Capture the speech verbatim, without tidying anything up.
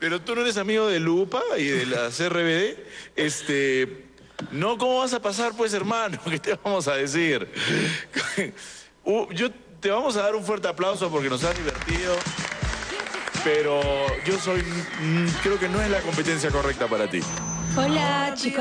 Pero tú no eres amigo de Lupa y de la C R B D. Este, no, ¿cómo vas a pasar, pues, hermano? ¿Qué te vamos a decir? Uh, yo te vamos a dar un fuerte aplauso porque nos has divertido. Pero yo soy, mm, creo que no es la competencia correcta para ti. Hola, chicos.